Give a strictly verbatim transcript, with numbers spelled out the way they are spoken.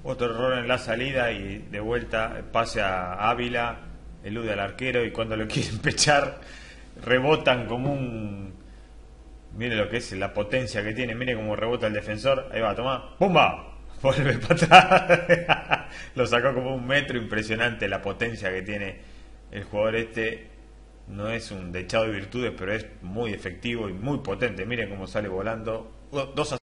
Otro error en la salida y de vuelta pase a Ávila, elude al arquero y cuando lo quieren pechar rebotan como un... Mire lo que es la potencia que tiene, mire cómo rebota el defensor, ahí va, toma, ¡pumba! Vuelve para atrás, lo sacó como un metro, impresionante la potencia que tiene el jugador este. No es un dechado de virtudes, pero es muy efectivo y muy potente, miren cómo sale volando. Dos a